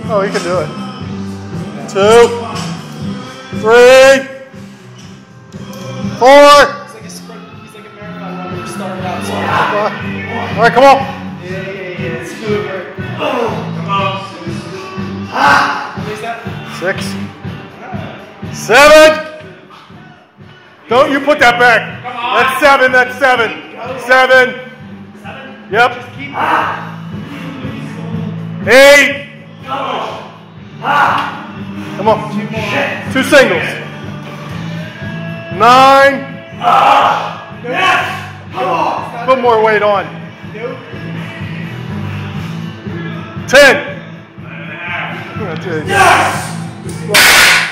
Oh, he can do it. 2, 3, 4. He's like a sprint. He's like a marathon runner who started out. All right, come on. Yeah. It's super. Come on. Is that 6, 7. Don't you put that back. Come on. That's 7. That's 7. 7. 7? Yep. Just keep 8. Come on. 2 singles. 9. Yes. Come on. Put more weight on. Nope. 10. Yes.